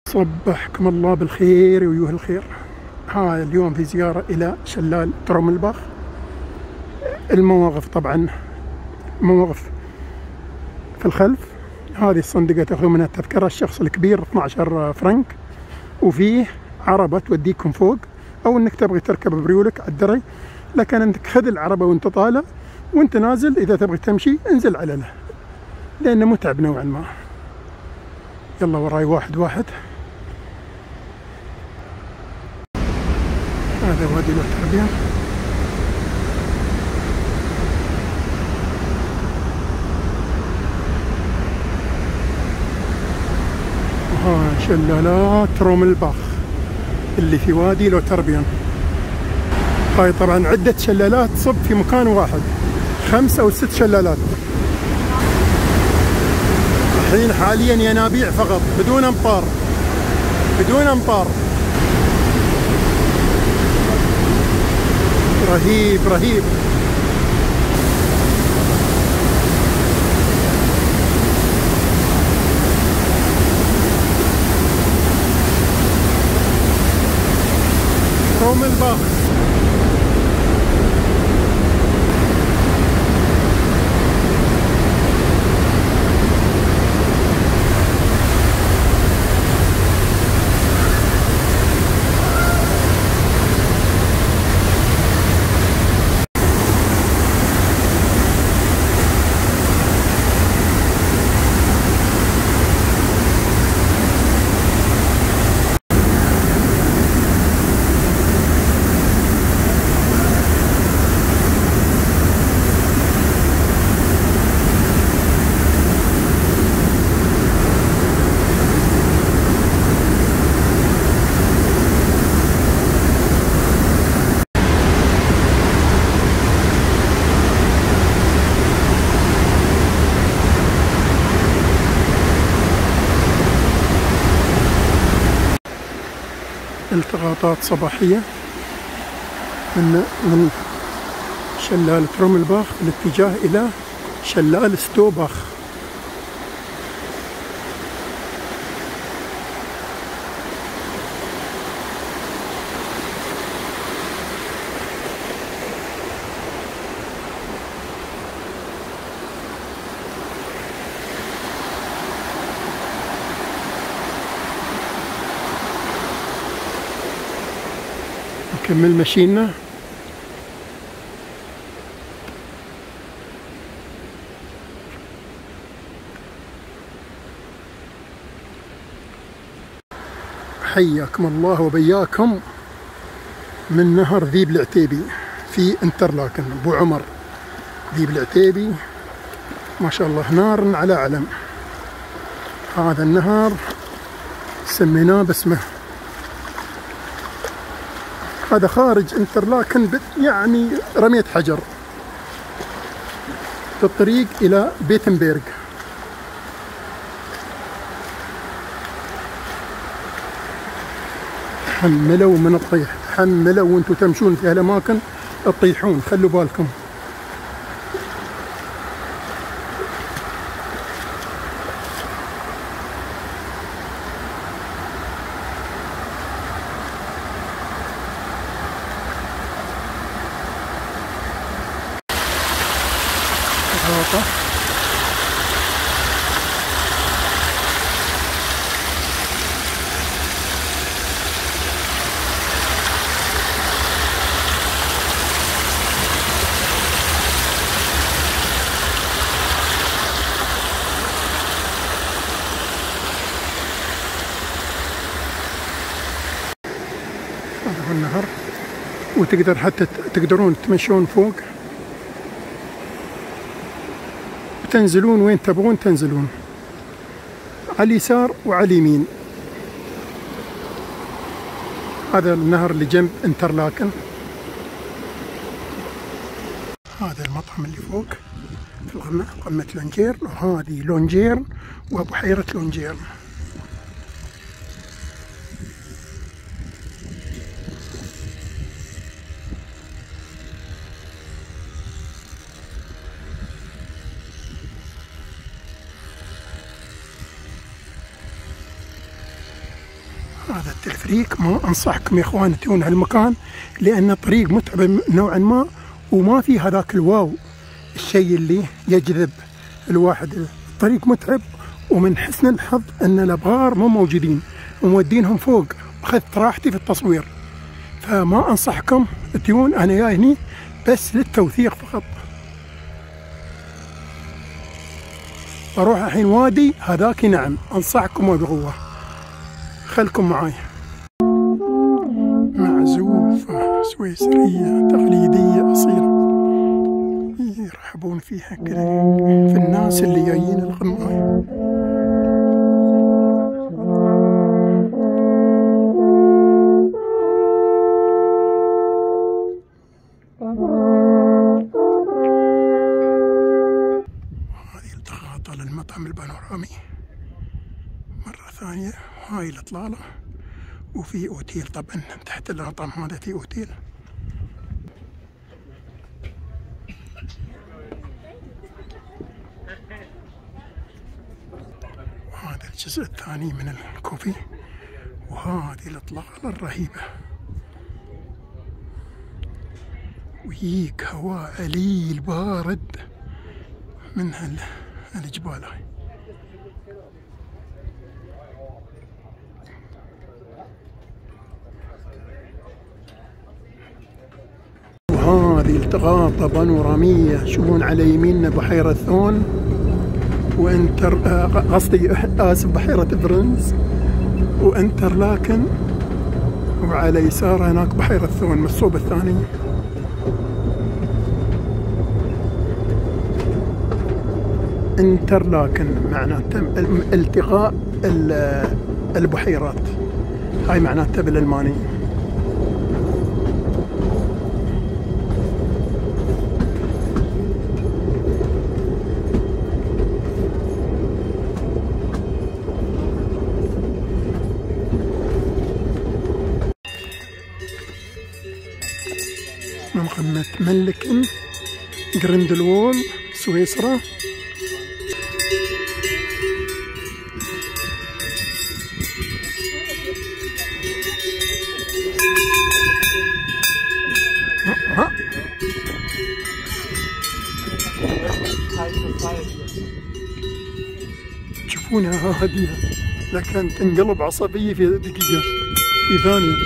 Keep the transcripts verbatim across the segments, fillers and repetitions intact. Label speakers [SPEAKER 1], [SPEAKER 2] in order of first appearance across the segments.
[SPEAKER 1] صبحكم الله بالخير ويوه الخير. ها اليوم في زيارة إلى شلال تروملباخ. المواقف طبعا مواقف في الخلف. هذه الصندقة تأخذ منها التذكرة، الشخص الكبير اثني عشر فرنك، وفيه عربة توديكم فوق، أو إنك تبغي تركب بريولك على الدرج، لكن أنت خذ العربة وأنت طالع، وأنت نازل إذا تبغي تمشي انزل على له، لأنه متعب نوعا ما. يلا وراي واحد واحد. هذا وادي التربية. وها شلالات تروملباخ اللي في وادي لوتربيان. هاي طبعا عدة شلالات تصب في مكان واحد، خمس أو ست شلالات. الحين حاليا ينابيع فقط بدون أمطار، بدون أمطار. رهيب رهيب. تروملباخ التقاطات صباحية من من شلال تروملباخ بالاتجاه إلى شلال ستوباخ. نكمل مشينا. حياكم الله وبياكم من نهر ذيب العتيبي في انترلاكن. ابو عمر ذيب العتيبي ما شاء الله نار على علم. هذا النهر سميناه باسمه. هذا خارج انترلاكن يعني رمية حجر في الطريق إلى بيتنبرغ. حملوا من الطيح، حملوا وانتم تمشون في هالأماكن تطيحون، خلوا بالكم. غلطة. هذا هو النهر، وتقدر حتى تقدرون تمشون فوق، تنزلون وين تبغون تنزلون، على اليسار وعلى اليمين. هذا النهر اللي جنب انترلاكن. هذا المطعم اللي فوق في القمة، قمة لونجير، وهذه لونجير وبحيرة لونجير. هذا التلفريك ما أنصحكم يا إخوان تجون هالمكان، لأن الطريق متعب نوعا ما، وما في هذاك الواو الشيء اللي يجذب الواحد. الطريق متعب، ومن حسن الحظ أن الأبغار مو موجودين ومودينهم فوق، أخذت راحتي في التصوير. فما أنصحكم تجون، أنا جاي هني بس للتوثيق فقط. بروح الحين وادي هذاك، نعم أنصحكم وبقوة، خلكم معاي. معزوفة سويسرية تقليدية أصيلة، يرحبون فيها كذا في الناس اللي جايين القماية. هذه التخاطة للمطعم البانورامي مرة ثانية. هاي الإطلالة، وفي أوتيل طبعا تحت المطعم هذا في أوتيل. وهذا الجزء الثاني من الكوفي، وهذه الإطلالة الرهيبة، ويجيك هواء عليل بارد من هالجبال هاي. وهذه التغاطة بانورامية، شوفون على يميننا بحيرة ثون وانتر قصدي اسف بحيرة برنس وانترلاكن، وعلى يسار هناك بحيرة ثون من الصوب الثاني. انترلاكن معناته التقاء البحيرات، هاي معناتها بالألماني. من قمة ملكن جريندلوول سويسرا. تشوفونها هادية، لكن تنقلب عصبية في دقيقة، في ثانية.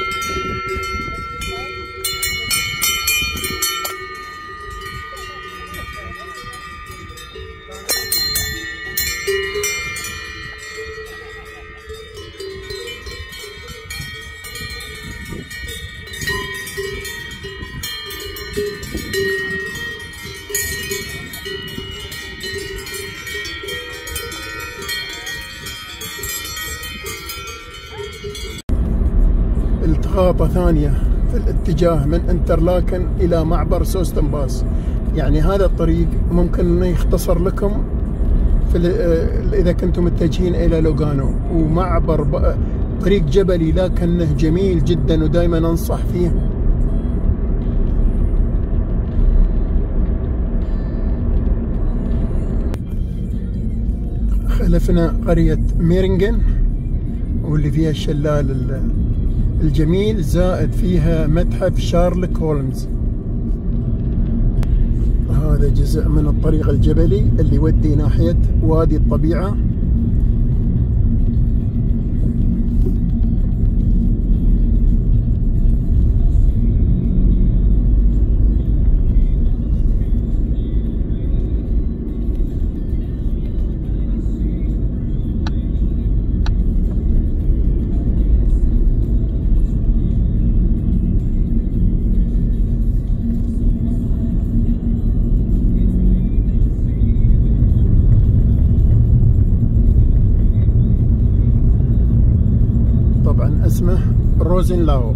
[SPEAKER 1] التقاطة ثانية في الاتجاه من انترلاكن إلى معبر سوستنباس. يعني هذا الطريق ممكن أنه يختصر لكم في إذا كنتم متجهين إلى لوغانو، ومعبر طريق جبلي لكنه جميل جدا ودائما أنصح فيه. خلفنا قرية ميرنغن واللي فيها الشلال الجميل، زائد فيها متحف شارلوك هولمز. هذا جزء من الطريق الجبلي اللي يودي ناحية وادي الطبيعة. اسمه روزنلاو.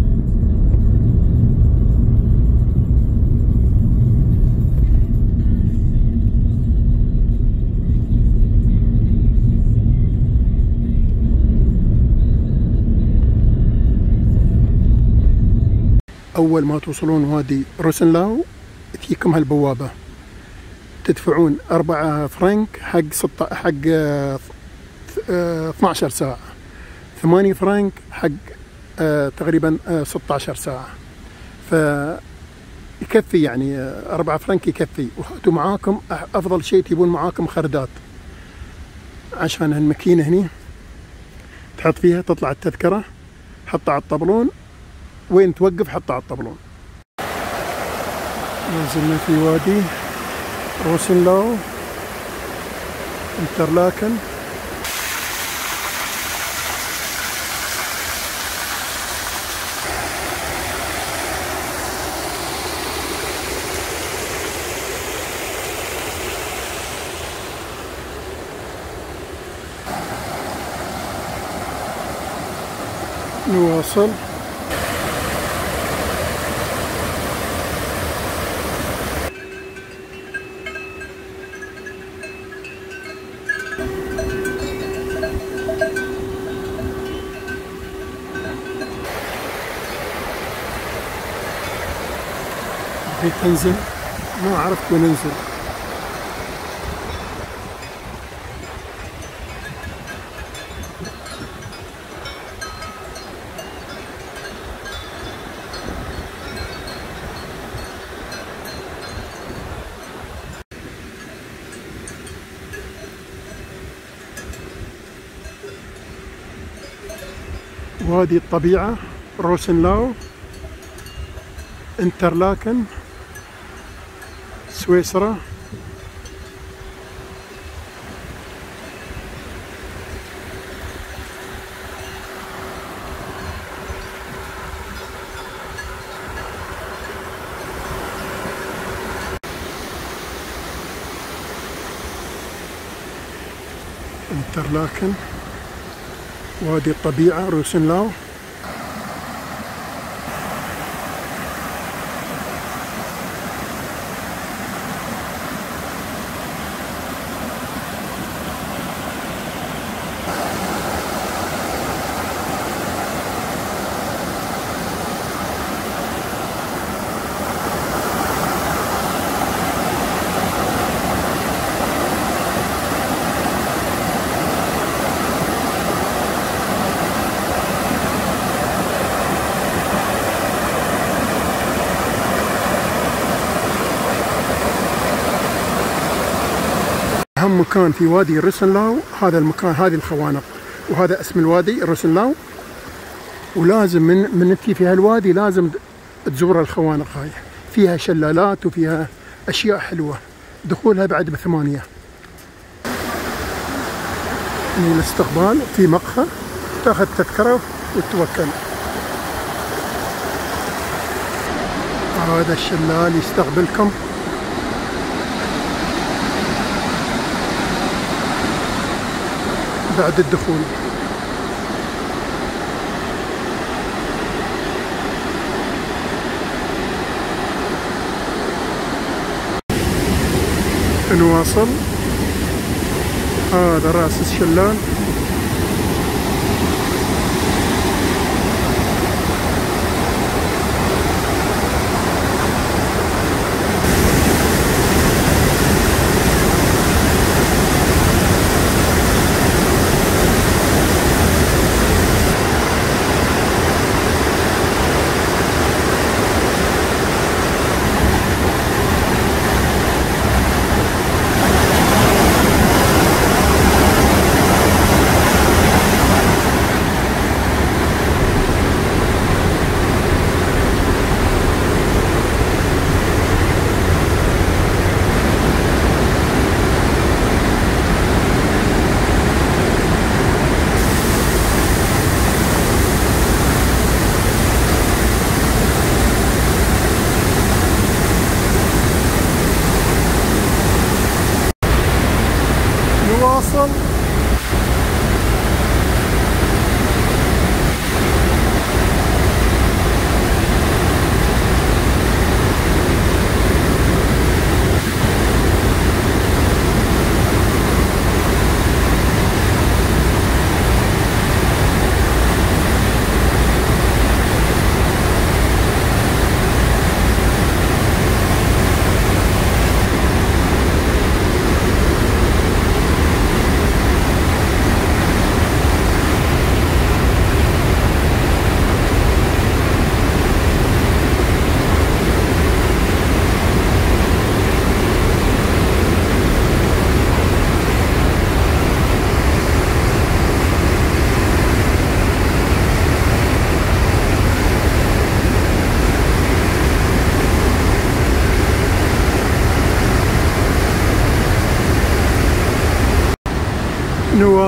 [SPEAKER 1] أول ما توصلون وادي روزنلاو تجيكم هالبوابة، تدفعون أربعة فرنك حق ستة حق اثناشر ساعة، ثمانية فرنك حق آه تقريبا آه ستة عشر ساعة، فيكفي يعني آه أربعة فرنك يكفي. وحطوا معاكم أفضل شيء تجيبون معاكم خردات، عشان الماكينة هني تحط فيها تطلع التذكرة، حطها على الطبلون، وين توقف حطها على الطبلون. نزلنا في وادي روسنلاو انترلاكن. نواصل. بديت تنزل، ما عرفت وين انزل. وادي الطبيعة روسنلاو انترلاكن سويسرا. انترلاكن وادي الطبيعة روسنلاو. أهم مكان في وادي روسنلاو هذا المكان، هذه الخوانق، وهذا اسم الوادي روسنلاو. ولازم من من تجي في هالوادي لازم تزور الخوانق هاي، فيها شلالات وفيها أشياء حلوة، دخولها بعد بثمانية. من الاستقبال في مقهى، تاخذ تذكرة وتتوكل. هذا الشلال يستقبلكم. بعد الدخول نواصل. هذا رأس الشلال.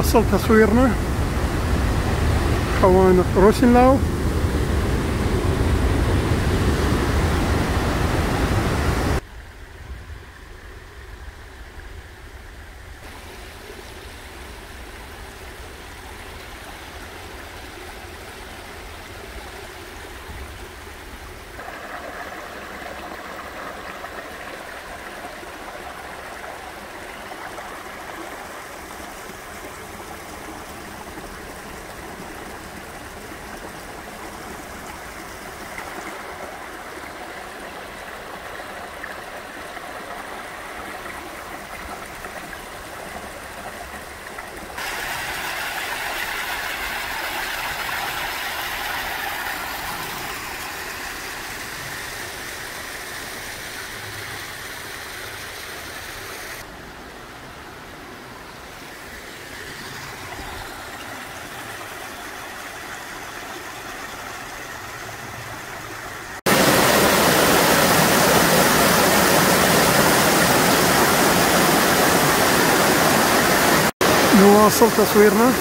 [SPEAKER 1] نواصل تصويرنا خوان روسنلاو. نواصل تصويرنا.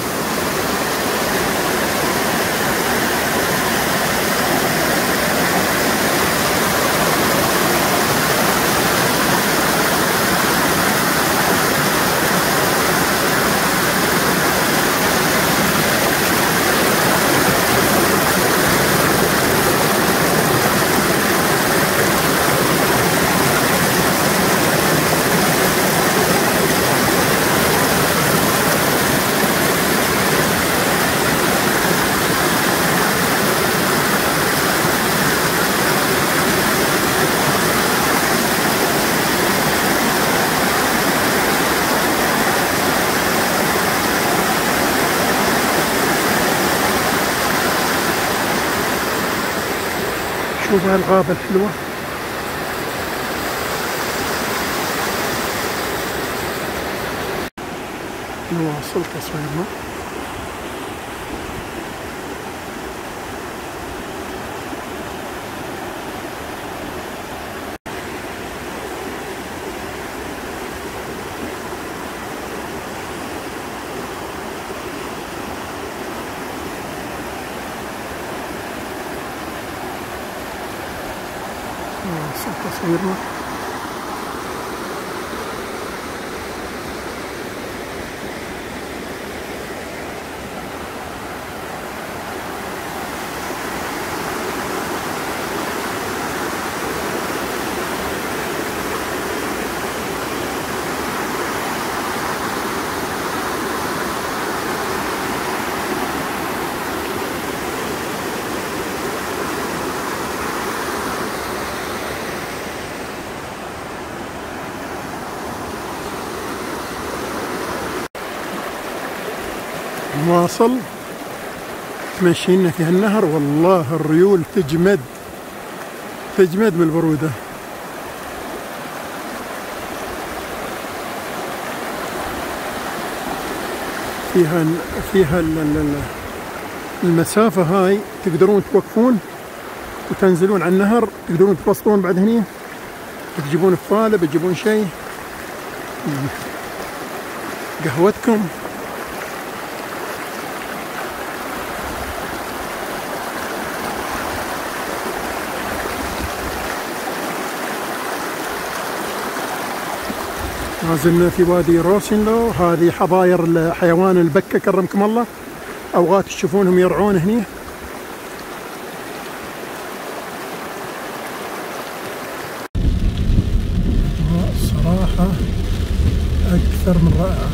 [SPEAKER 1] شوف هالغابة الحلوة. نواصل تصويرنا. نواصل تصويرنا. نواصل ماشيين في هالنهر. والله الريول تجمد تجمد من البرودة. فيها فيها المسافة هاي تقدرون توقفون وتنزلون على النهر، تقدرون توصلون بعد هني، تجيبون فالة، بتجيبون شيء، قهوتكم. ما زلنا في وادي روسنلو. هذه حظاير حيوان البكة كرمكم الله، أوقات تشوفونهم يرعون هني. صراحة أكثر من رائعة.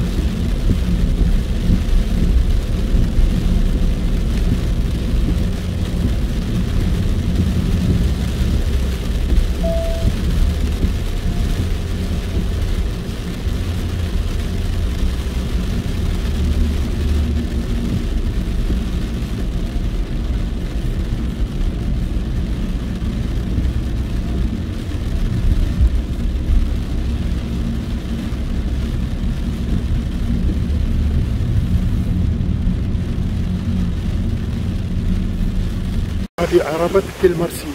[SPEAKER 1] هذه عربة كلمرسي،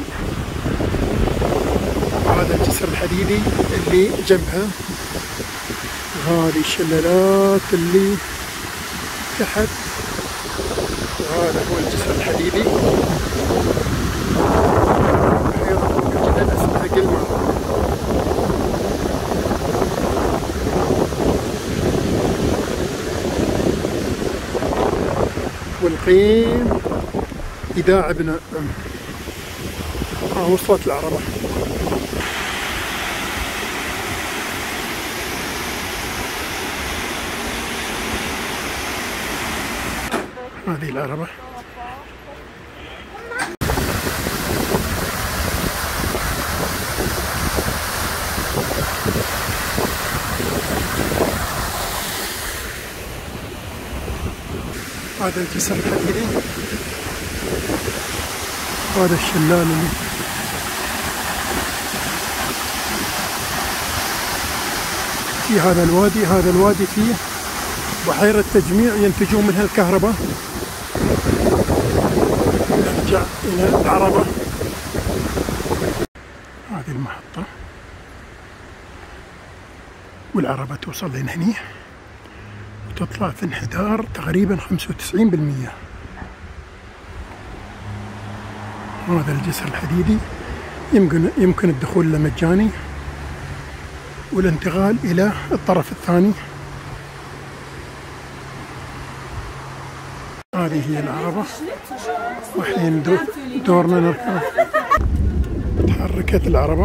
[SPEAKER 1] هذا الجسر الحديدي اللي جنبها، هذه الشلالات اللي تحت، وهذا هو الجسر الحديدي. بحيرة فوق الجبل اسمها قلمر. والقيم إذاعة بن آه وصلت العربة. هذه العربة. هذا الجسر الحديدي، هذا الشلال اللي في هذا الوادي. هذا الوادي فيه بحيرة تجميع ينتجون منها الكهرباء. نرجع إلى العربة. هذه المحطة، والعربة توصل لين هني وتطلع في انحدار تقريبا خمسة وتسعين بالمئة. هذا الجسر الحديدي يمكن يمكن الدخول له مجاني والانتقال إلى الطرف الثاني. هذه هي العربة، وحين دورنا نركب. تحركت العربة.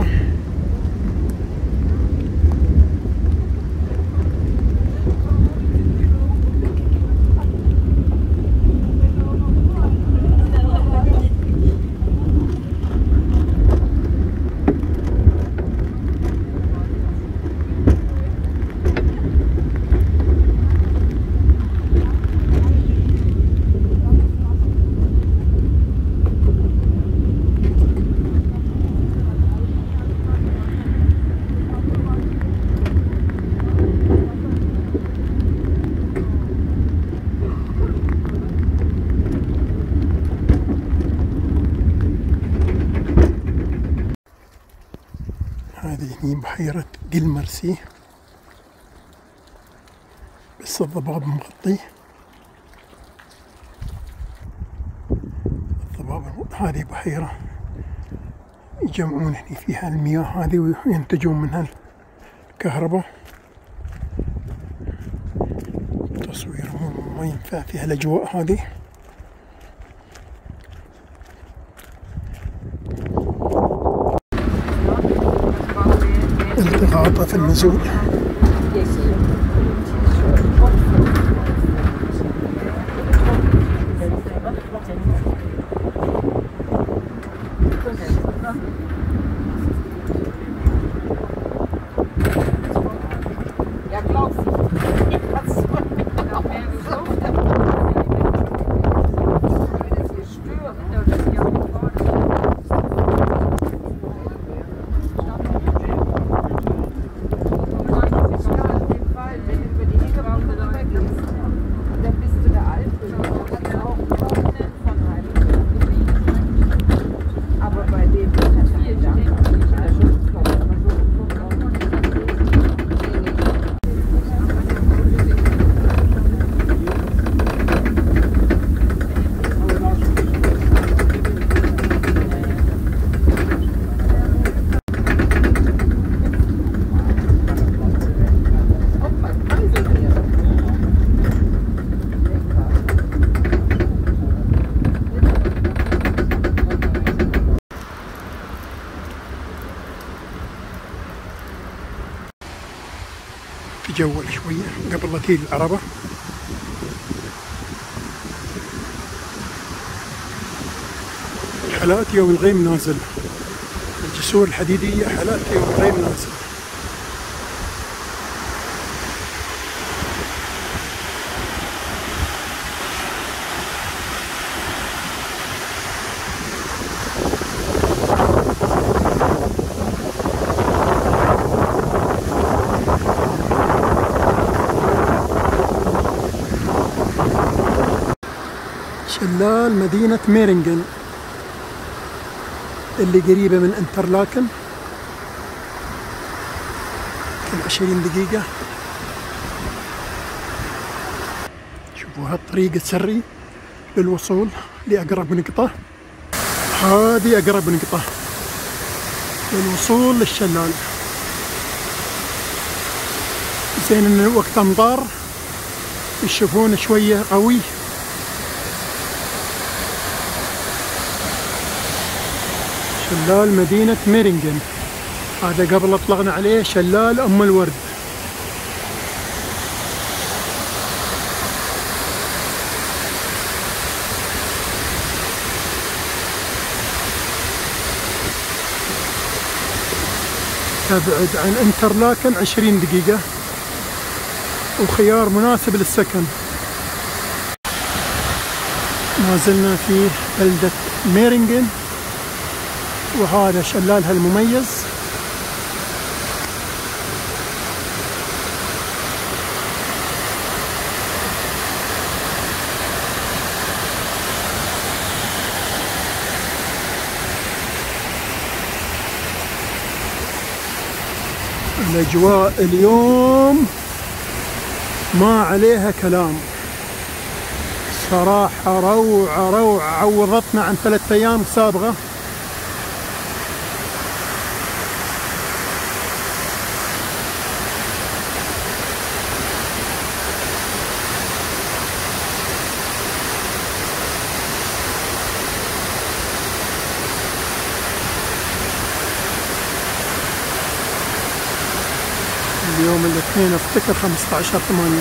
[SPEAKER 1] هذه هي بحيرة قلمرسي، بس الضباب مغطيه. الضباب هذه بحيرة يجمعون هني فيها المياه هذه وينتجون منها الكهرباء. تصوير ما ينفع فيها الأجواء هذه. التقاطه في النزول. تجول شوية قبل لا تيجي العربة. حالاتي والغيم نازل. الجسور الحديدية حالاتي والغيم نازل. شلال مدينة ميرنغن اللي قريبة من انترلاكن، كل عشرين دقيقة. شوف وهالطريق السري للوصول لأقرب نقطة. هذه أقرب نقطة للوصول للشلال. زين إن وقت أمطار تشوفون شوية قوي. شلال مدينة ميرينغن، هذا قبل اطلقنا عليه شلال أم الورد. تبعد عن انترلاكن عشرين دقيقة وخيار مناسب للسكن. ما زلنا في بلدة ميرينغن وهذا شلالها المميز. الأجواء اليوم ما عليها كلام صراحة، روعة روعة، عوضتنا عن ثلاثة أيام سابقة. اليوم الاثنين افتكر خمسة عشر ثمانية.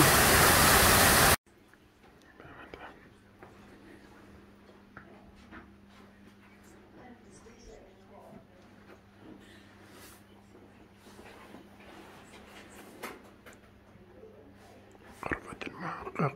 [SPEAKER 1] غرفة المحقق.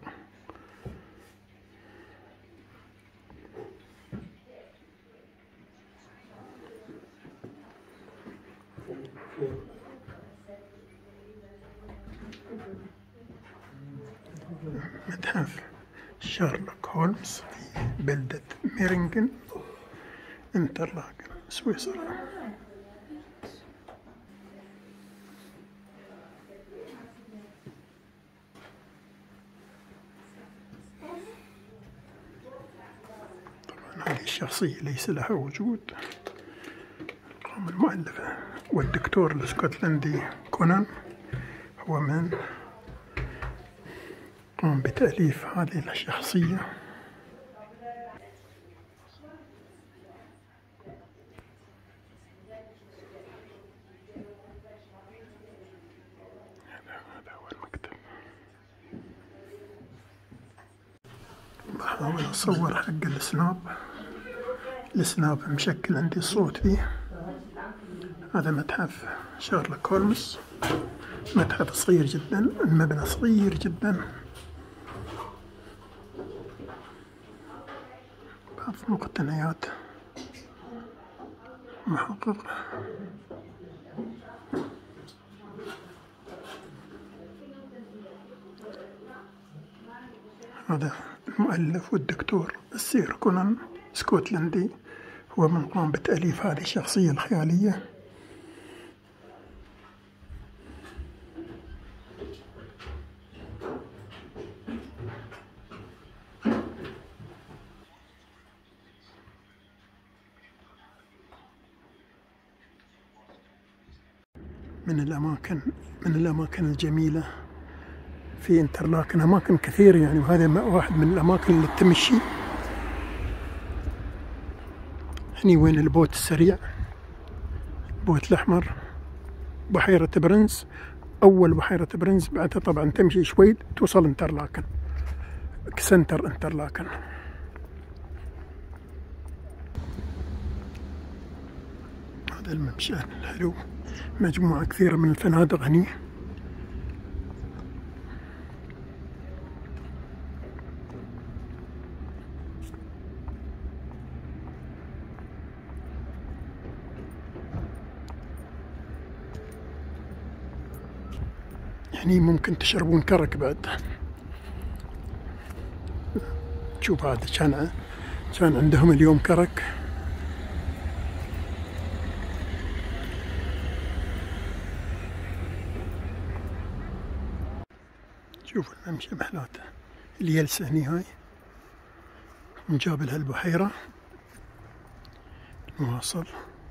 [SPEAKER 1] متحف شارلوك هولمز في بلدة ميرينغن انترلاكن سويسرا. طبعا هذه الشخصية ليس لها وجود. القام المؤلفة والدكتور الاسكتلندي كونان هو من قام بتأليف هذه الشخصية. هذا هو المكتب. بحاول أصور حق السناب. السناب مشكل عندي الصوت فيه. هذا متحف شارلوك هولمز، متحف صغير جدا، المبنى صغير جدا. بعض مقتنيات محقق. هذا المؤلف والدكتور السير كونان اسكتلندي، هو من قام بتأليف هذه الشخصية الخيالية. من الأماكن من الأماكن الجميلة في انترلاكن، أماكن كثيرة يعني، وهذا واحد من الأماكن اللي تمشي. هني وين البوت السريع، البوت الأحمر، بحيرة برنس، أول بحيرة برنس، بعدها طبعا تمشي شوي توصل انترلاكن، سنتر انترلاكن. هذا الممشى الحلو، مجموعة كثيرة من الفنادق هني. هني ممكن تشربون كرك بعد. شوف هذا كان كان عندهم اليوم كرك. شوفوا الممشى بحلاته. اليلسة هني هاي نجاب لها البحيرة. نواصل.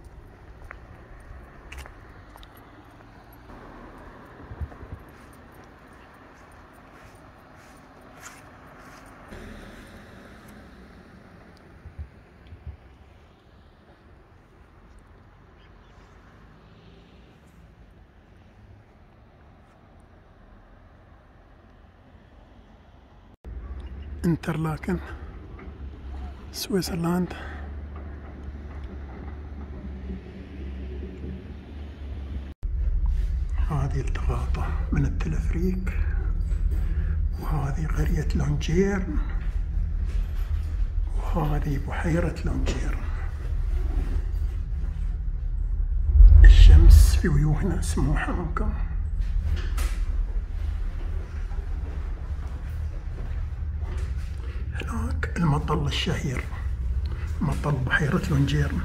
[SPEAKER 1] انترلاكن سويسرلاند. هذه التقاطع من التلفريك، وهذه قرية لونجيرن، وهذه بحيرة لونجيرن. الشمس في وجوهنا سموحة منكم. هناك المطل الشهير، مطل بحيرة لونجيرن.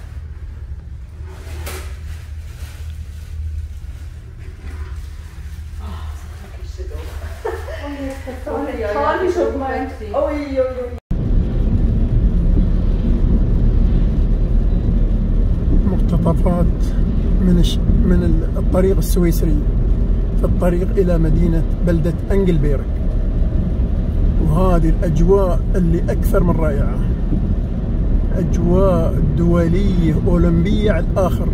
[SPEAKER 1] مقتطفات من من الطريق السويسري في الطريق إلى مدينة بلدة أنجلبيرغ، وهذه الأجواء اللي أكثر من رائعة، أجواء دولية أولمبية على الآخر.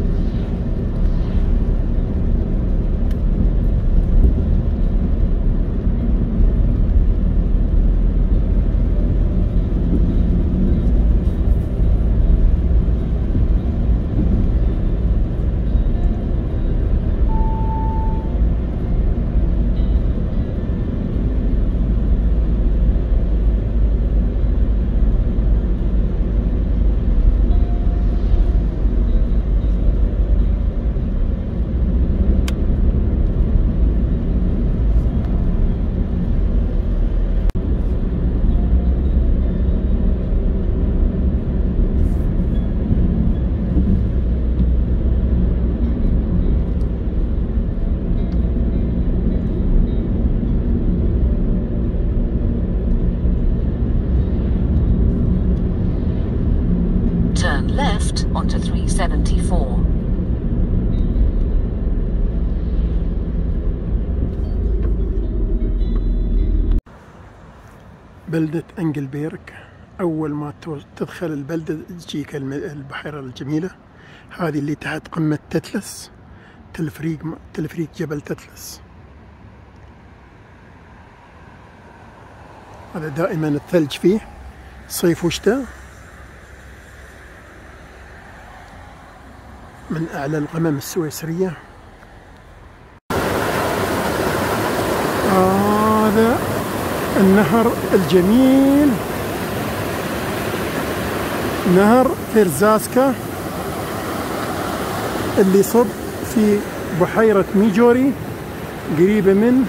[SPEAKER 2] Turn left onto three seventy-four.
[SPEAKER 1] بلدة أنجلبيرغ. أول ما تدخل البلدة تجيك البحيرة الجميلة هذه اللي تحت قمة تتلس، تلفريق تلفريق جبل تتلس. هذا دائما الثلج فيه صيف وشتاء. من أعلى القمم السويسرية. هذا النهر الجميل، نهر فيرزاسكا اللي يصب في بحيرة ميجوري قريبة من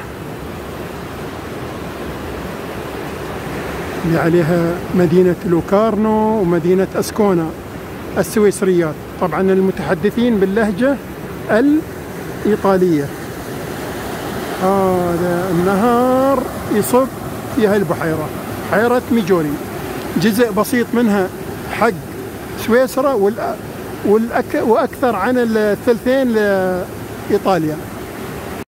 [SPEAKER 1] اللي عليها مدينة لوكارنو ومدينة أسكونا السويسريات، طبعا المتحدثين باللهجة الإيطالية. هذا النهر يصب في هاي البحيرة، بحيرة ميجوري، جزء بسيط منها حق سويسرا والأك... وأكثر عن الثلثين لإيطاليا.